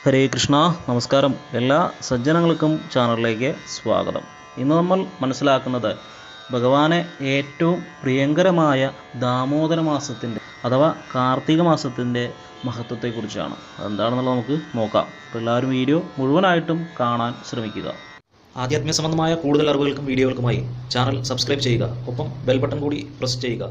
ഹരേ കൃഷ്ണ. നമസ്കാരം. എല്ലാ സജ്ജനങ്ങൾക്കും ചാനലിലേക്ക് സ്വാഗതം. ഇന്ന് നമ്മൾ മനസ്സിലാക്കുന്നത് ഭഗവാനെ ഏറ്റവും പ്രിയങ്കരമായ ദാമോദര മാസത്തിൻ്റെ അഥവാ കാർത്തിക മാസത്തിൻ്റെ മഹത്വത്തെക്കുറിച്ചാണ്. അതെന്താണെന്നുള്ളത് നമുക്ക് നോക്കാം. അപ്പോൾ എല്ലാവരും വീഡിയോ മുഴുവനായിട്ടും കാണാൻ ശ്രമിക്കുക. ആധ്യാത്മിക സംബന്ധമായ കൂടുതൽ അറിവുകൾക്കും വീഡിയോകൾക്കുമായി ചാനൽ സബ്സ്ക്രൈബ് ചെയ്യുക. ഒപ്പം ബെൽ ബട്ടൺ കൂടി പ്രസ് ചെയ്യുക.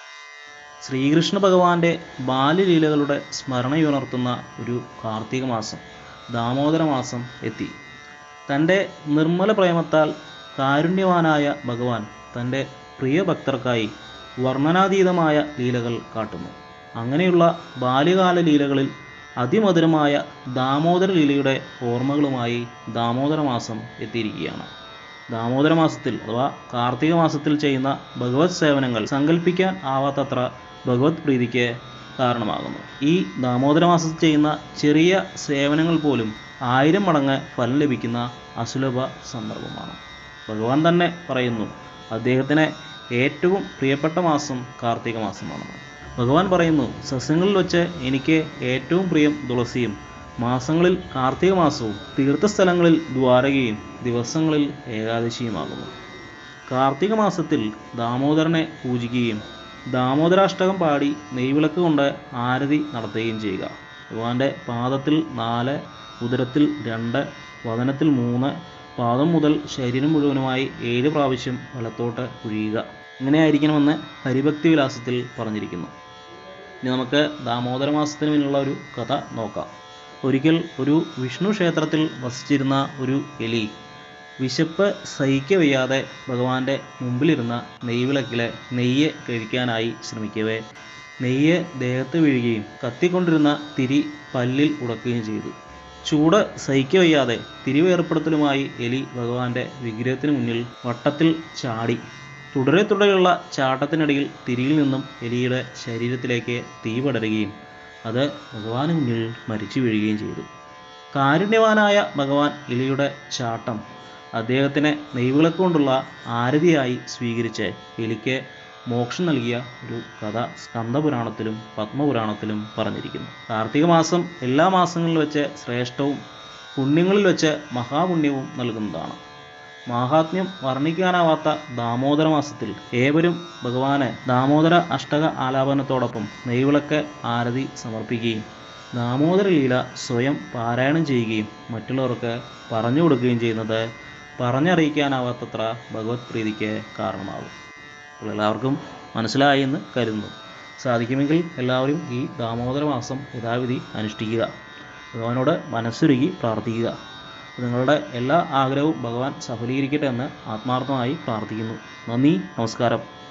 ശ്രീകൃഷ്ണ ഭഗവാന്റെ ബാല്യലീലകളുടെ സ്മരണയുണർത്തുന്ന ഒരു കാർത്തിക മാസം, ദാമോദര മാസം എത്തി. തൻ്റെ നിർമ്മല പ്രേമത്താൽ കാരുണ്യവാനായ ഭഗവാൻ തൻ്റെ പ്രിയ ഭക്തർക്കായി വർണ്ണനാതീതമായ ലീലകൾ കാട്ടുന്നു. അങ്ങനെയുള്ള ബാല്യകാല ലീലകളിൽ അതിമധുരമായ ദാമോദര ലീലയുടെ ഓർമ്മകളുമായി ദാമോദര മാസം എത്തിയിരിക്കുകയാണ്. ദാമോദര മാസത്തിൽ അഥവാ കാർത്തിക മാസത്തിൽ ചെയ്യുന്ന ഭഗവത് സേവനങ്ങൾ സങ്കല്പിക്കാൻ ആവാത്തത്ര ഭഗവത് പ്രീതിക്ക് കാരണമാകുന്നു. ഈ ദാമോദര മാസത്തിൽ ചെയ്യുന്ന ചെറിയ സേവനങ്ങൾ പോലും 1000 മടങ്ങ് ഫലം ലഭിക്കുന്ന അസുലഭ സന്ദർഭമാണ്. ഭഗവാൻ തന്നെ പറയുന്നു അദ്ദേഹത്തിന് ഏറ്റവും പ്രിയപ്പെട്ട മാസം കാർത്തിക മാസമാണെന്ന്. ഭഗവാൻ പറയുന്നു, സസ്യങ്ങളിൽ വെച്ച് എനിക്ക് ഏറ്റവും പ്രിയം തുളസിയും, മാസങ്ങളിൽ കാർത്തിക മാസവും, തീർത്ഥസ്ഥലങ്ങളിൽ ദ്വാരകയും, ദിവസങ്ങളിൽ ഏകാദശിയുമാകുന്നു. കാർത്തിക മാസത്തിൽ ദാമോദരനെ പൂജിക്കുകയും ദാമോദരാഷ്ടകം പാടി നെയ്വിളക്ക് കൊണ്ട് ആരതി നടത്തുകയും ചെയ്യുക. ഭഗവാന്റെ പാദത്തിൽ 4, ഉദരത്തിൽ 2, വദനത്തിൽ 3, പാദം മുതൽ ശരീരം മുഴുവനുമായി 7 പ്രാവശ്യം വലത്തോട്ട് കുഴിയുക. ഇങ്ങനെയായിരിക്കണമെന്ന് ഹരിഭക്തി വിലാസത്തിൽ പറഞ്ഞിരിക്കുന്നു. ഇനി നമുക്ക് ദാമോദര മാസത്തിന് മുന്നുള്ള ഒരു കഥ നോക്കാം. ഒരിക്കൽ ഒരു വിഷ്ണു ക്ഷേത്രത്തിൽ വസിച്ചിരുന്ന ഒരു എലി വിശപ്പ് സഹിക്കവയ്യാതെ ഭഗവാന്റെ മുമ്പിലിരുന്ന നെയ്വിളക്കിലെ നെയ്യ് കഴിക്കാനായി ശ്രമിക്കവേ നെയ്യ് ദേഹത്ത് വീഴുകയും കത്തിക്കൊണ്ടിരുന്ന തിരി പല്ലിൽ ഉടക്കുകയും ചെയ്തു. ചൂട് സഹിക്കവയ്യാതെ തിരി വേർപ്പെടുത്തലുമായി എലി ഭഗവാന്റെ വിഗ്രഹത്തിന് മുന്നിൽ വട്ടത്തിൽ ചാടി. തുടരെയുള്ള ചാട്ടത്തിനിടയിൽ തിരിയിൽ നിന്നും എലിയുടെ ശരീരത്തിലേക്ക് തീ പടരുകയും അത് ഭഗവാന് മുന്നിൽ മരിച്ചു വീഴുകയും ചെയ്തു. കാരുണ്യവാനായ ഭഗവാൻ എലിയുടെ ചാട്ടം അദ്ദേഹത്തിന് നെയ്വിളക്ക് കൊണ്ടുള്ള ആരതിയായി സ്വീകരിച്ച് എലിക്ക് മോക്ഷം നൽകിയ ഒരു കഥ സ്കന്ദപുരാണത്തിലും പത്മപുരാണത്തിലും പറഞ്ഞിരിക്കുന്നു. കാർത്തിക മാസം എല്ലാ മാസങ്ങളിൽ വെച്ച് ശ്രേഷ്ഠവും പുണ്യങ്ങളിൽ വെച്ച് മഹാപുണ്യവും നൽകുന്നതാണ്. മാഹാത്മ്യം വർണ്ണിക്കാനാവാത്ത ദാമോദര മാസത്തിൽ ഏവരും ഭഗവാന് ദാമോദര അഷ്ടക ആലാപനത്തോടൊപ്പം നെയ്വിളക്ക് ആരതി സമർപ്പിക്കുകയും ദാമോദര ലീല സ്വയം പാരായണം ചെയ്യുകയും മറ്റുള്ളവർക്ക് പറഞ്ഞു കൊടുക്കുകയും ചെയ്യുന്നത് പറഞ്ഞറിയിക്കാനാവാത്തത്ര ഭഗവത് പ്രീതിക്ക് കാരണമാകും. അപ്പോൾ എല്ലാവർക്കും മനസ്സിലായി എന്ന് കരുതുന്നു. സാധിക്കുമെങ്കിൽ എല്ലാവരും ഈ ദാമോദര മാസം യഥാവിധി അനുഷ്ഠിക്കുക. ഭഗവാനോട് മനസ്സുരുകി പ്രാർത്ഥിക്കുക. നിങ്ങളുടെ എല്ലാ ആഗ്രഹവും ഭഗവാൻ സഫലീകരിക്കട്ടെ എന്ന് ആത്മാർത്ഥമായി പ്രാർത്ഥിക്കുന്നു. നന്ദി, നമസ്കാരം.